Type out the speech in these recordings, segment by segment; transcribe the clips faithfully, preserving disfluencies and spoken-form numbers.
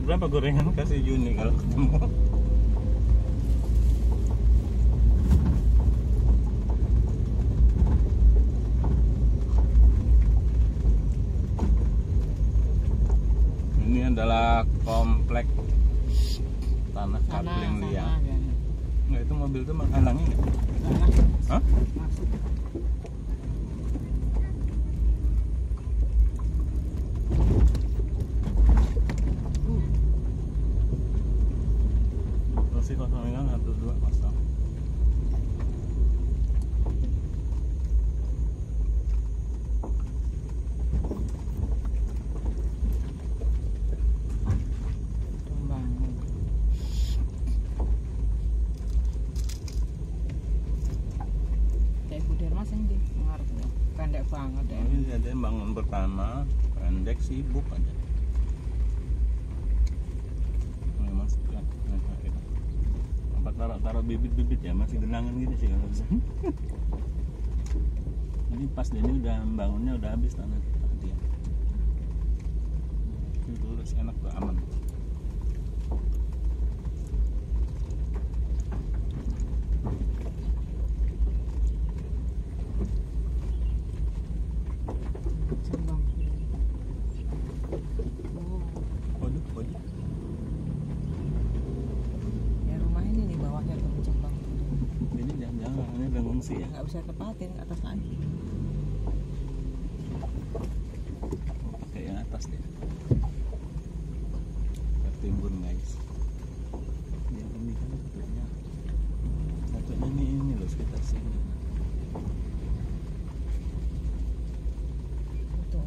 berapa gorengan kasih Juni kalau ketemu. Ini adalah komplek tanah kapling liang. Enggak, itu mobil itu menghalangi nggak? Hah? Masuk. Masih kosong kan satu dua kosong. Pendek banget ya. Ini ada yang bangun pertama, pendek sibuk aja. Memang suka. Tempat taruh-taruh bibit-bibit ya, masih genangan gitu sih kalau bisa. Ini pas dia ini udah bangunnya udah habis tanah dia. Itu lurus enak tuh, aman. Ya. Nggak bisa tepatin atas lagi. Pakai yang atas deh. Tertimbun guys. Yang ini kan satunya, satunya ini ini loh sekitar sini. Betul.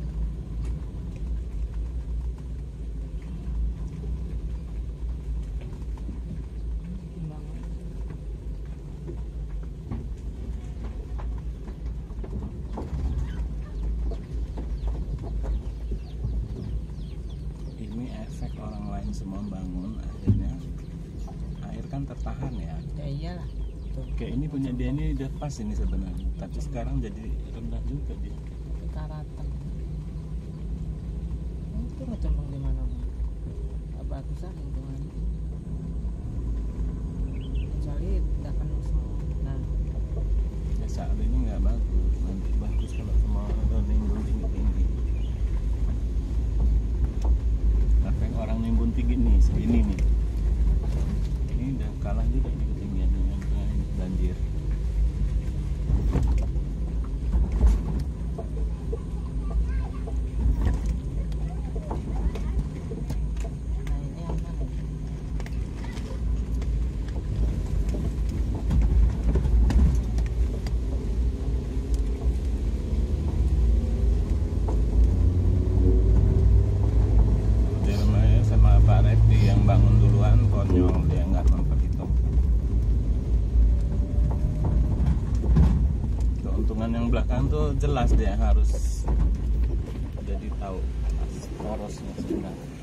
Semua bangun akhirnya air kan tertahan ya. Ya iyalah. Kayak ini punya dia ini udah pas ini sebenarnya, tapi sekarang jadi rendah juga dia. Karatan. Itu cembang di mana? Apa bagusan lingkungan? Kecuali tidak penuh semua. Nah, ya saat ini nggak bagus. Nanti bagus kalau semua ada nimbun tinggi-tinggi. Orang nimbun tinggi nih, segini nih. Ini udah kalah juga nih ketinggian dengan banjir. nah ini aman. Pak Refdi yang bangun duluan konyol, dia nggak memperhitung. Keuntungan yang belakang tuh jelas dia harus jadi tahu porosnya sebenarnya.